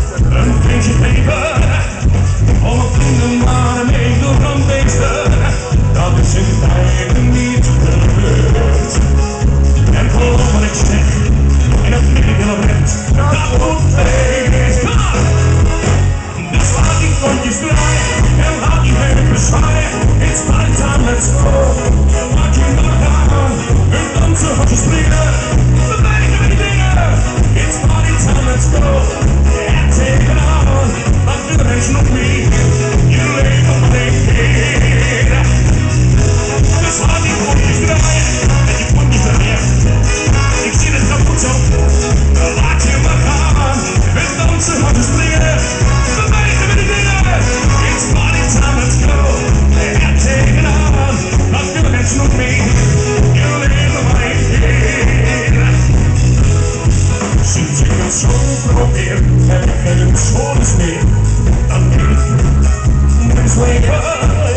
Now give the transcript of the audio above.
Een beetje peper, om een vrienden maar mee door een beesten. Dat is in tijden niet gebeurd. En geloof wat ik zeg, in het middenelement, dat wordt feest. Dus laat die kontjes draaien en laat die heupen zwaaien. It's party time, let's go. Laat je nog gaan, en dansen wat je springen. Bewegen met die dingen. It's party time, let's go. En take it on, laat de mensen nog niet. Je leven maar één keer. Dus laat die kontjes draaien en die kontjes draaien. Ik zie het kapot zo. Laat je maar gaan, en dansen wat je springen. Bewegen met die dingen. It's party time, let's go. En take it on, laat de mensen nog niet. Je leven maar één keer. Sinds ik het zo probeer, heb ik geen scholen meer dan ik. Dus wake up.